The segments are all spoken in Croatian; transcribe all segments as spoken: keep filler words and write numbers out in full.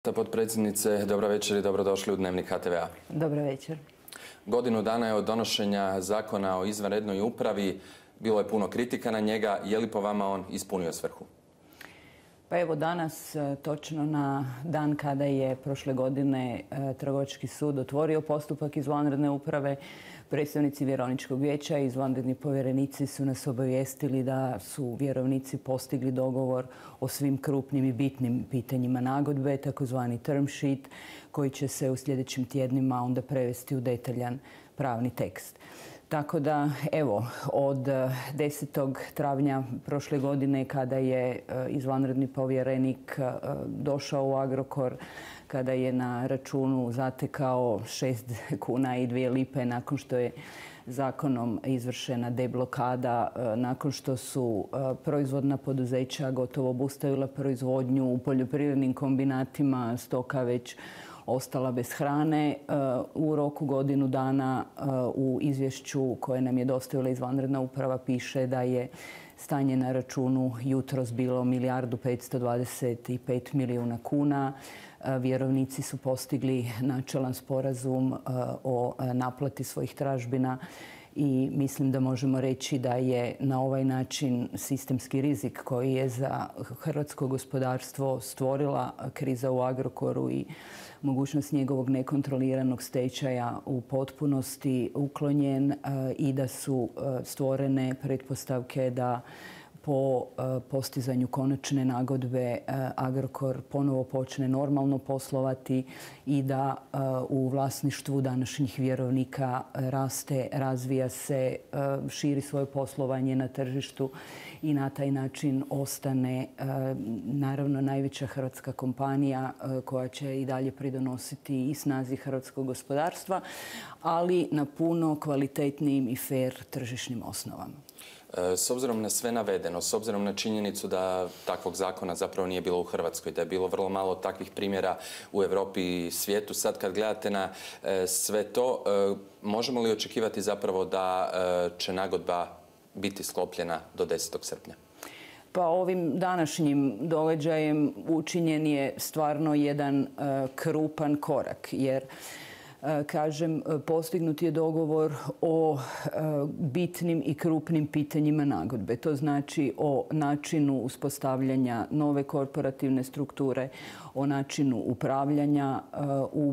Zlata, potpredsjednice, dobra večer i dobrodošli u Dnevnik H T V-a. Dobra večer. Godinu dana je od donošenja zakona o izvanrednoj upravi. Bilo je puno kritika na njega. Je li po vama on ispunio svrhu? Pa evo danas, točno na dan kada je prošle godine Trgovački sud otvorio postupak izvanredne uprave, predstavnici Vjerovničkog vijeća i izvanredni povjerenici su nas obavijestili da su vjerovnici postigli dogovor o svim krupnim i bitnim pitanjima nagodbe, takozvani term sheet, koji će se u sljedećim tjednima onda prevesti u detaljan pravni tekst. Tako da, evo, od desetog travnja prošle godine kada je izvanredni povjerenik došao u Agrokor, kada je na računu zatekao šest kuna i dvije lipe nakon što je zakonom izvršena deblokada, nakon što su proizvodna poduzeća gotovo obustavila proizvodnju u poljoprivrednim kombinatima, stoka već ostala bez hrane. U roku godinu dana u izvješću koje nam je dostavila izvanredna uprava piše da je stanje na računu jutros bilo milijardu petsto dvadeset pet milijuna kuna. Vjerovnici su postigli načelan sporazum o naplati svojih tražbina i mislim da možemo reći da je na ovaj način sistemski rizik koji je za hrvatsko gospodarstvo stvorila kriza u Agrokoru i mogućnost njegovog nekontroliranog stečaja u potpunosti uklonjen i da su stvorene pretpostavke da po postizanju konačne nagodbe Agrokor ponovo počne normalno poslovati i da u vlasništvu današnjih vjerovnika raste, razvija se, širi svoje poslovanje na tržištu i na taj način ostane naravno najveća hrvatska kompanija koja će i dalje pridonositi i snazi hrvatskog gospodarstva, ali na puno kvalitetnijim i fer tržišnim osnovama. S obzirom na sve navedeno, s obzirom na činjenicu da takvog zakona zapravo nije bilo u Hrvatskoj, da je bilo vrlo malo takvih primjera u Europi i svijetu, sad kad gledate na sve to, možemo li očekivati zapravo da će nagodba biti sklopljena do desetog srpnja? Pa ovim današnjim događajem učinjen je stvarno jedan krupan korak, jer kažem, postignut je dogovor o bitnim i krupnim pitanjima nagodbe. To znači o načinu uspostavljanja nove korporativne strukture, o načinu upravljanja u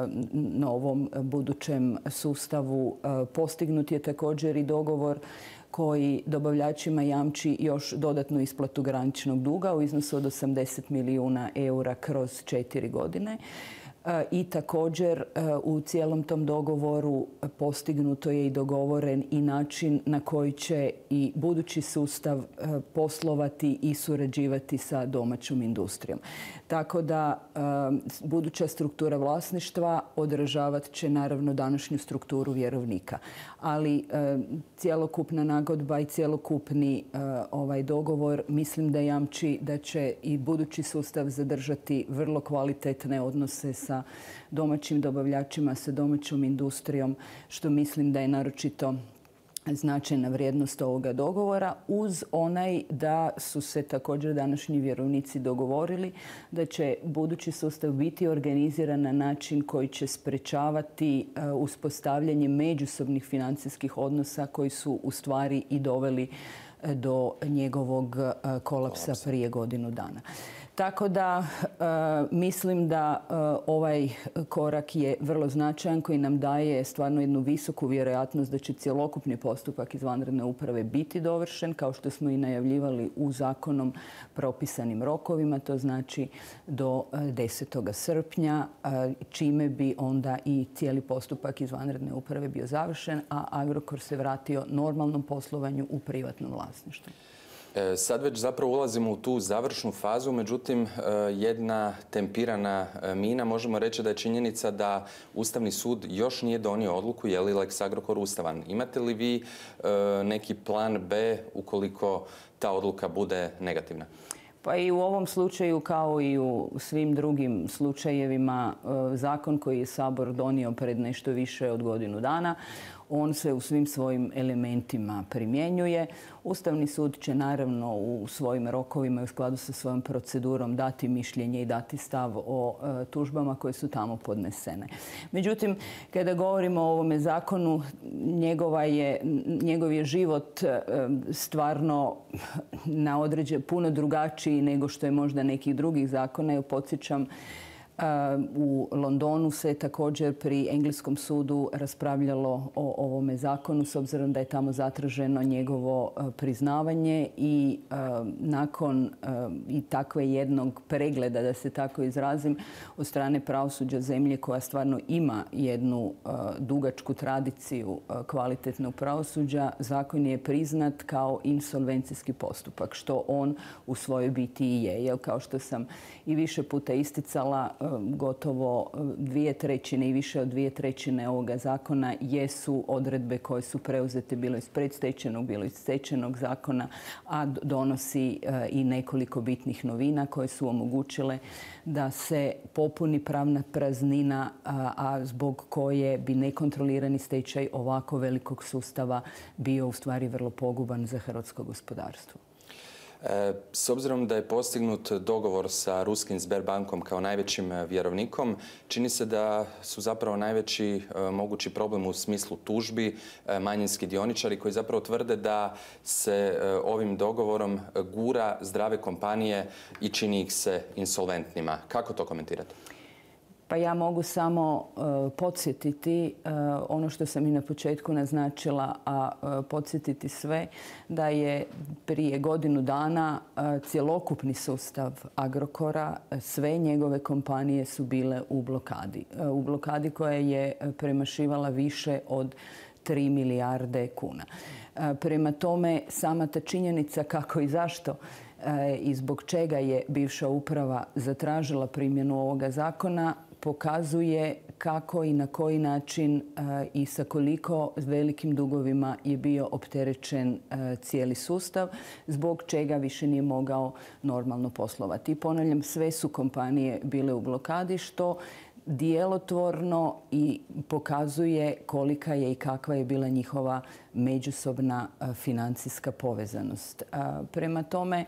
novom budućem sustavu. Postignut je također i dogovor koji dobavljačima jamči još dodatnu isplatu graničnog duga u iznosu od osamdeset milijuna eura kroz četiri godine. I također u cijelom tom dogovoru postignuto je i dogovoren i način na koji će i budući sustav poslovati i surađivati sa domaćom industrijom. Tako da buduća struktura vlasništva odražavat će naravno današnju strukturu vjerovnika. Ali cjelokupna nagodba i cjelokupni ovaj dogovor mislim da jamči da će i budući sustav zadržati vrlo kvalitetne odnose sa domaćim dobavljačima, sa domaćom industrijom, što mislim da je naročito značajna vrijednost ovoga dogovora, uz onaj da su se također današnji vjerovnici dogovorili da će budući sustav biti organiziran na način koji će sprečavati uspostavljanje međusobnih financijskih odnosa koji su u stvari i doveli do njegovog kolapsa prije godinu dana. Tako da mislim da ovaj korak je vrlo značajan koji nam daje stvarno jednu visoku vjerojatnost da će cjelokupni postupak izvanredne uprave biti dovršen, kao što smo i najavljivali u zakonom propisanim rokovima, to znači do desetog srpnja, čime bi onda i cijeli postupak izvanredne uprave bio završen, a Agrokor se vratio normalnom poslovanju u privatnom vlasništvu. Sad već zapravo ulazimo u tu završnu fazu, međutim jedna tempirana mina, možemo reći da je činjenica da Ustavni sud još nije donio odluku je li Lex Agrokor ustavan. Imate li vi neki plan B ukoliko ta odluka bude negativna? Pa i u ovom slučaju, kao i u svim drugim slučajevima, zakon koji je Sabor donio pred nešto više od godinu dana on se u svim svojim elementima primjenjuje. Ustavni sud će naravno u svojim rokovima i u skladu sa svojom procedurom dati mišljenje i dati stav o e, tužbama koje su tamo podnesene. Međutim, kada govorimo o ovome zakonu, njegova je, njegov je život e, stvarno na određen, puno drugačiji nego što je možda nekih drugih zakona. Ja podsjećam, u Londonu se također pri engleskom sudu raspravljalo o ovome zakonu s obzirom da je tamo zatraženo njegovo priznavanje i nakon i takve jednog pregleda, da se tako izrazim, od strane pravosuđa zemlje koja stvarno ima jednu dugačku tradiciju kvalitetnog pravosuđa, zakon je priznat kao insolvencijski postupak, što on u svojoj biti i je. Jer kao što sam i više puta isticala, gotovo dvije trećine i više od dvije trećine ovoga zakona jesu odredbe koje su preuzete bilo iz predstečajnog, bilo iz stečajnog zakona, a donosi i nekoliko bitnih novina koje su omogućile da se popuni pravna praznina, a zbog koje bi nekontrolirani stečaj ovako velikog sustava bio u stvari vrlo poguban za hrvatsko gospodarstvo. S obzirom da je postignut dogovor sa ruskim Sberbankom kao najvećim vjerovnikom, čini se da su zapravo najveći mogući problem u smislu tužbi manjinski dioničari koji zapravo tvrde da se ovim dogovorom gura zdrave kompanije i čini ih se insolventnima. Kako to komentirate? Pa ja mogu samo uh, podsjetiti uh, ono što sam i na početku naznačila, a uh, podsjetiti sve da je prije godinu dana uh, cjelokupni sustav Agrokora, sve njegove kompanije su bile u blokadi. Uh, u blokadi koja je premašivala više od tri milijarde kuna. Uh, prema tome, sama ta činjenica kako i zašto i zbog čega je bivša uprava zatražila primjenu ovoga zakona pokazuje kako i na koji način i sa koliko velikim dugovima je bio opterećen cijeli sustav, zbog čega više nije mogao normalno poslovati. I ponavljam, sve su kompanije bile u blokadi, što djelotvorno i pokazuje kolika je i kakva je bila njihova međusobna financijska povezanost. Prema tome,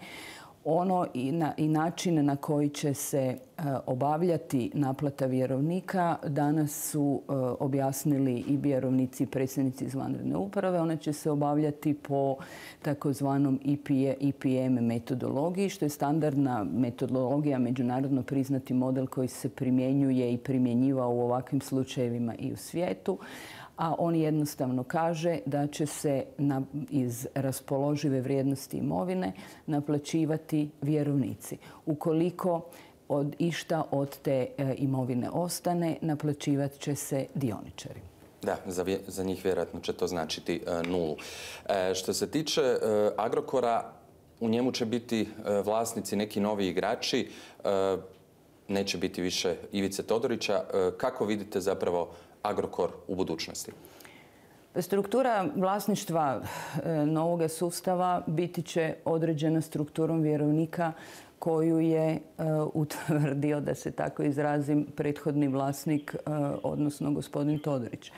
ono i, na, i način na koji će se uh, obavljati naplata vjerovnika danas su uh, objasnili i vjerovnici i predsjednici izvanredne uprave. Ona će se obavljati po takozvanom E P M metodologiji, što je standardna metodologija, međunarodno priznati model koji se primjenjuje i primjenjivao u ovakvim slučajevima i u svijetu. A on jednostavno kaže da će se na, iz raspoložive vrijednosti imovine naplaćivati vjerovnici. Ukoliko od išta od te e, imovine ostane, naplaćivat će se dioničari. Da, za, za njih vjerojatno će to značiti e, nulu. E, što se tiče e, Agrokora, u njemu će biti e, vlasnici neki novi igrači, e, neće biti više Ivice Todorića. E, kako vidite zapravo Agrokor u budućnosti? Struktura vlasništva novoga sustava biti će određena strukturom vjerovnika koju je utvrdio, da se tako izrazim, prethodni vlasnik, odnosno gospodin Todorić.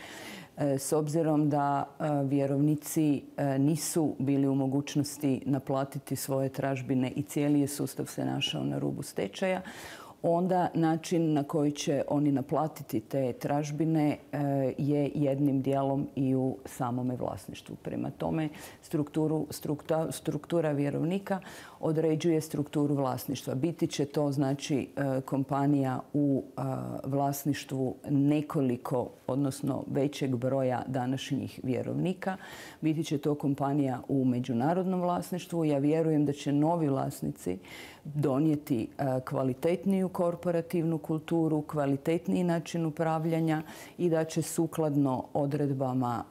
S obzirom da vjerovnici nisu bili u mogućnosti naplatiti svoje tražbine i cijeli je sustav se našao na rubu stečaja, onda način na koji će oni naplatiti te tražbine je jednim dijelom i u samome vlasništvu. Prema tome, strukturu, struktura, struktura vjerovnika određuje strukturu vlasništva. Biti će to znači kompanija u vlasništvu nekoliko, odnosno većeg broja današnjih vjerovnika. Biti će to kompanija u međunarodnom vlasništvu. Ja vjerujem da će novi vlasnici donijeti kvalitetniju korporativnu kulturu, kvalitetniji način upravljanja i da će sukladno odredbama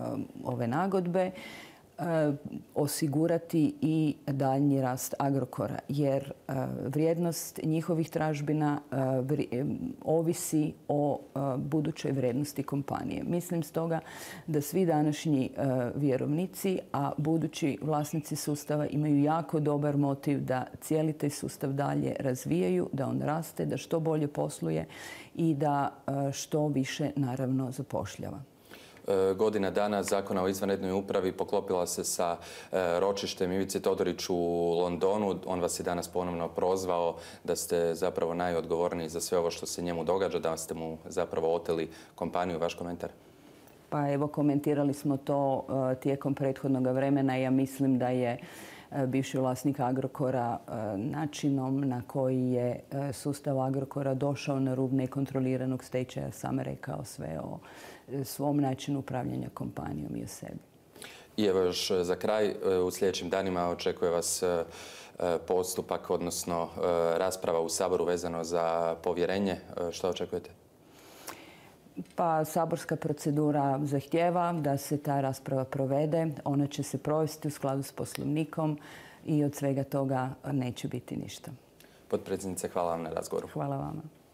ove nagodbe osigurati i daljnji rast Agrokora, jer vrijednost njihovih tražbina ovisi o budućoj vrijednosti kompanije. Mislim stoga da svi današnji vjerovnici, a budući vlasnici sustava imaju jako dobar motiv da cijeli taj sustav dalje razvijaju, da on raste, da što bolje posluje i da što više naravno zapošljava. godina dana Zakona o izvanrednoj upravi poklopila se sa ročištem Ivice Todorić u Londonu. On vas je danas ponovno prozvao da ste zapravo najodgovorniji za sve ovo što se njemu događa, da ste mu zapravo oteli kompaniju. Vaš komentar? Pa evo, komentirali smo to tijekom prethodnog vremena. Ja mislim da je bivši vlasnik Agrokora načinom na koji je sustav Agrokora došao na rub nekontroliranog stečaja sam rekao sve o svom načinu upravljanja kompanijom i o sebi. I evo još za kraj, u sljedećim danima očekuje vas postupak, odnosno rasprava u Saboru vezano za povjerenje. Što očekujete? Pa saborska procedura zahtijeva da se ta rasprava provede. Ona će se provesti u skladu s Poslovnikom i od svega toga neće biti ništa. Potpredsjednice, hvala vam na razgovoru. Hvala vama.